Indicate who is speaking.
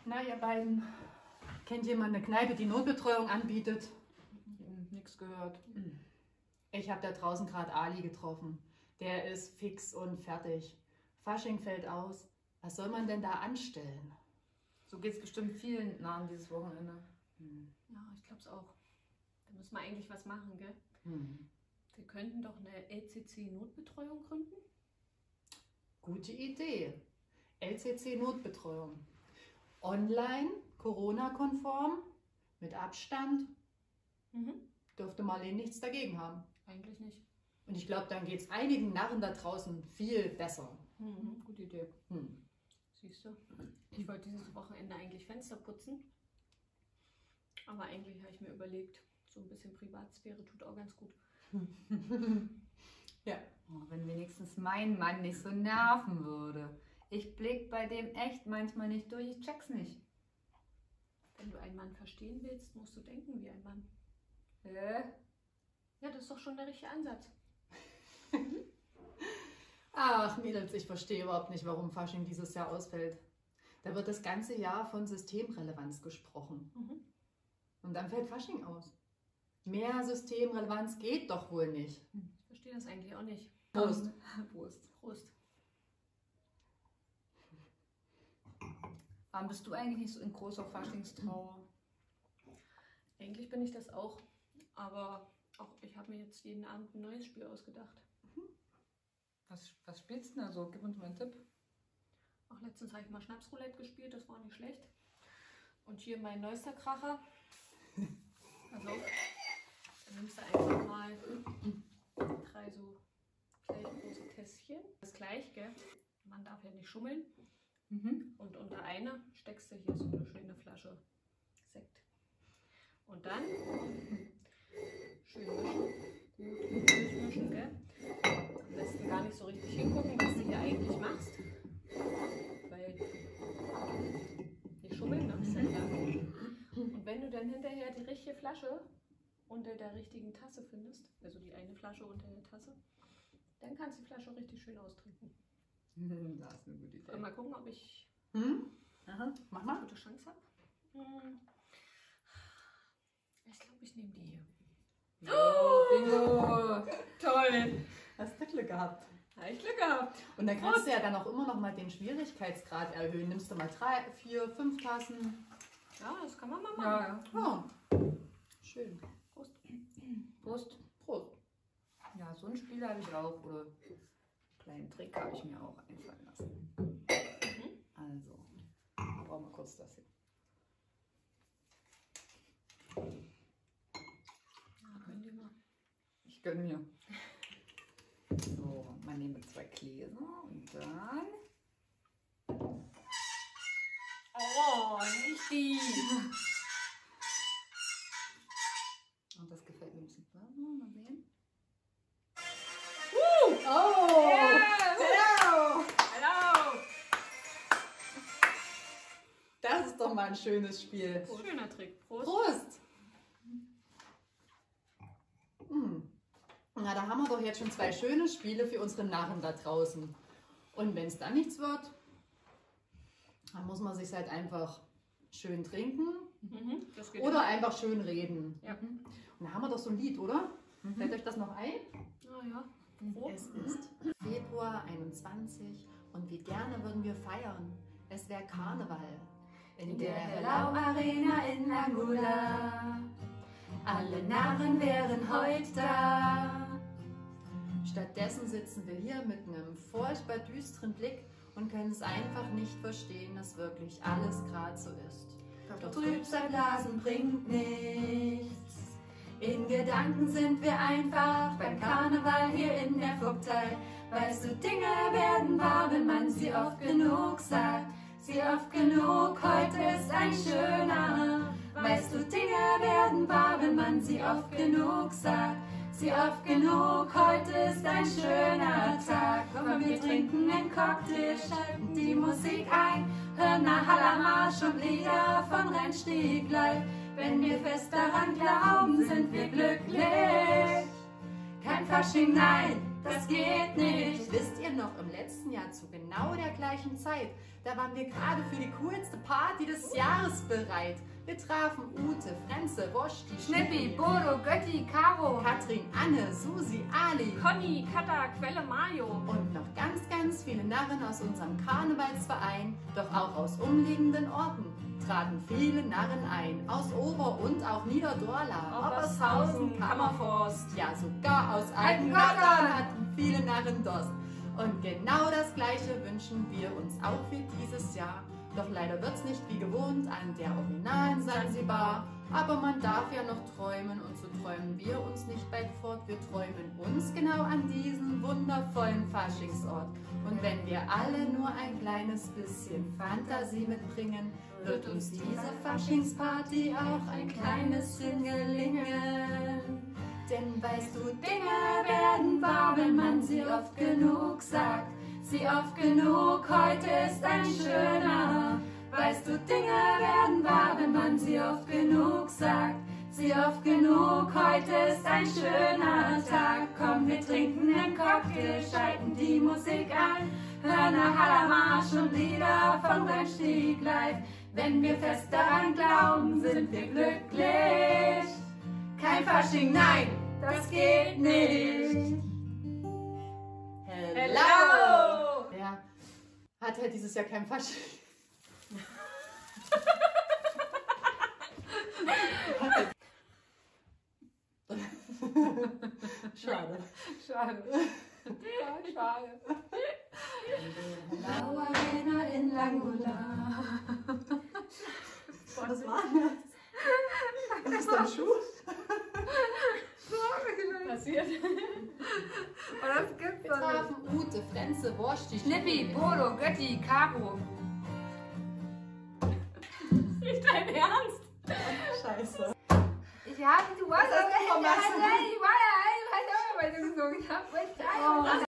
Speaker 1: Na, ihr beiden, kennt jemand eine Kneipe, die Notbetreuung anbietet?
Speaker 2: Nichts gehört.
Speaker 1: Ich habe da draußen gerade Ali getroffen. Der ist fix und fertig. Fasching fällt aus. Was soll man denn da anstellen?
Speaker 2: So geht es bestimmt vielen Nahen dieses Wochenende.
Speaker 3: Ja, ich glaube es auch. Da müssen wir eigentlich was machen, gell?
Speaker 1: Hm.
Speaker 3: Wir könnten doch eine LCC-Notbetreuung gründen.
Speaker 1: Gute Idee. LCC-Notbetreuung. Online, Corona-konform, mit Abstand. Dürfte Marlene nichts dagegen haben.
Speaker 3: Eigentlich nicht.
Speaker 1: Und ich glaube, dann geht es einigen Narren da draußen viel besser.
Speaker 3: Gute Idee.
Speaker 1: Hm.
Speaker 3: Siehst du, ich wollte dieses Wochenende eigentlich Fenster putzen. Aber eigentlich habe ich mir überlegt, so ein bisschen Privatsphäre tut auch ganz gut.
Speaker 1: Ja.
Speaker 2: Oh, wenn wenigstens mein Mann nicht so nerven würde. Ich blick bei dem echt manchmal nicht durch, ich check's nicht.
Speaker 3: Wenn du einen Mann verstehen willst, musst du denken wie ein Mann.
Speaker 2: Hä?
Speaker 3: Ja, das ist doch schon der richtige Ansatz.
Speaker 1: Ach, Mädels, ich verstehe überhaupt nicht, warum Fasching dieses Jahr ausfällt. Da wird das ganze Jahr von Systemrelevanz gesprochen. Und dann fällt Fasching aus. Mehr Systemrelevanz geht doch wohl nicht.
Speaker 3: Ich verstehe das eigentlich auch nicht.
Speaker 1: Prost.
Speaker 2: Prost.
Speaker 3: Prost.
Speaker 2: Warum bist du eigentlich nicht so in großer Faschingstrauer?
Speaker 3: Eigentlich bin ich das auch. Aber auch ich habe mir jetzt jeden Abend ein neues Spiel ausgedacht.
Speaker 2: Was spielst du denn da so? Gib uns mal einen Tipp.
Speaker 3: Auch letztens habe ich mal Schnapsroulette gespielt, das war nicht schlecht. Und hier mein neuester Kracher. Also, dann nimmst du einfach mal 3 so gleich große Tässchen. Das gleich, gell? Man darf ja nicht schummeln. Und unter eine steckst du hier so eine schöne Flasche Sekt. Und dann schön mischen. Gut durchmischen, gell? Am besten gar nicht so richtig hingucken, was du hier eigentlich machst. Weil nicht schummeln, das ist ja klar. Und wenn du dann hinterher die richtige Flasche unter der richtigen Tasse findest, also die eine Flasche unter der Tasse, dann kannst du die Flasche richtig schön austrinken.
Speaker 2: Das ist eine gute Idee.
Speaker 3: Mal gucken, ob ich
Speaker 1: Aha. Mach
Speaker 3: eine
Speaker 1: mal.
Speaker 3: gute Chance habe. Ich glaube, ich nehme die hier.
Speaker 2: Bingo! Toll!
Speaker 1: Hast du Glück gehabt.
Speaker 3: Habe ich Glück gehabt.
Speaker 1: Und dann kannst du ja dann auch immer noch mal den Schwierigkeitsgrad erhöhen. Nimmst du mal 3, 4, 5 Tassen.
Speaker 3: Ja, das kann man mal machen.
Speaker 2: Ja.
Speaker 1: Oh. Schön.
Speaker 3: Prost.
Speaker 2: Prost.
Speaker 1: Prost.
Speaker 2: Ja, so ein Spiel habe ich auch. Oder einen kleinen Trick habe ich mir auch einfallen lassen. Also, brauchen wir kurz das hier.
Speaker 3: Ja, können die mal.
Speaker 2: Ich gönne mir. So, man nehme 2 Gläser und dann.
Speaker 3: Oh, nicht die.
Speaker 2: Und das gefällt mir ein bisschen. Mal sehen.
Speaker 1: Oh!
Speaker 3: Hello. Hello.
Speaker 1: Das ist doch mal ein schönes Spiel.
Speaker 3: Schöner Trick. Prost.
Speaker 1: Prost! Na, da haben wir doch jetzt schon 2 schöne Spiele für unsere Narren da draußen. Und wenn es dann nichts wird, dann muss man sich halt einfach schön trinken
Speaker 3: Das geht
Speaker 1: oder einfach schön reden.
Speaker 3: Ja.
Speaker 1: Und da haben wir doch so ein Lied, oder? Fällt euch das noch ein?
Speaker 3: Ah, ja.
Speaker 1: Es ist Februar 21 und wie gerne würden wir feiern. Es wäre Karneval in der
Speaker 4: Hellau Arena in Angola. Alle Narren wären heute da.
Speaker 1: Stattdessen sitzen wir hier mit einem furchtbar düsteren Blick und können es einfach nicht verstehen, dass wirklich alles gerade so ist.
Speaker 4: Doch Trübsal blasen bringt nichts. In Gedanken sind wir einfach beim Karneval hier in der Vogtei. Weißt du, Dinge werden wahr, wenn man sie oft genug sagt. Sie oft genug, heute ist ein schöner. Weißt du, Dinge werden wahr, wenn man sie oft genug sagt. Sie oft genug, heute ist ein schöner Tag. Komm, wir trinken einen Cocktail, schalten die Musik ein, hören nach Hallermarsch und Lieder von Rennstieg live. Wenn wir fest daran glauben, sind wir glücklich. Kein Fasching, nein, das geht nicht.
Speaker 1: Wisst ihr noch, im letzten Jahr zu genau der gleichen Zeit, da waren wir gerade für die coolste Party des Jahres bereit. Wir trafen Ute, Frenze, Woschti,
Speaker 4: Schnippi, Bodo, Götti, Caro,
Speaker 1: Katrin, Anne, Susi, Ali,
Speaker 3: Conny, Katha, Quelle, Mario.
Speaker 1: und noch ganz viele Narren aus unserem Karnevalsverein, doch auch aus umliegenden Orten traten viele Narren ein, aus Ober- und auch Niederdorla,
Speaker 3: Oppershausen, Kammerforst.
Speaker 1: ja sogar aus Altengattern hatten viele Narren Durst. Und genau das Gleiche wünschen wir uns auch für dieses Jahr. Doch leider wird's nicht wie gewohnt an der originalen Sansibar. Aber man darf ja noch träumen und so träumen wir uns nicht weit fort. Wir träumen uns genau an diesen wundervollen Faschingsort. Und wenn wir alle nur ein kleines bisschen Fantasie mitbringen, wird uns diese Faschingsparty auch ein kleines bisschen gelingen. Denn weißt du, Dinge werden wahr, wenn man sie oft genug sagt. Sie oft genug, heute ist ein schöner. Weißt du, Dinge werden wahr, wenn man sie oft genug sagt. Sie oft genug, heute ist ein schöner Tag. Komm, wir trinken einen Cocktail, schalten die Musik ein, hören eine Hallermarsch und Lieder von Rennstieg live. Wenn wir fest daran glauben, sind wir glücklich. Kein Fasching, nein, das geht nicht.
Speaker 3: Hello!
Speaker 1: Ja, hat halt dieses Jahr kein Fasching. Schade.
Speaker 3: Schade. Ja, schade.
Speaker 4: Blau Arena in Langula.
Speaker 1: Was war das? Was ist dein Schuh?
Speaker 3: Passiert.
Speaker 4: Und das gibt's
Speaker 1: Wir
Speaker 4: doch nicht.
Speaker 1: trafen Ute, Frenze, Woschti,
Speaker 4: Schnippi, Bodo, Götti, Caro.
Speaker 3: Nicht dein Ernst?
Speaker 1: Scheiße.
Speaker 4: Ich habe, du warst
Speaker 1: Das ist
Speaker 4: aber,
Speaker 1: vermessen.
Speaker 4: ich war ja, ich habe gesungen. Ich habe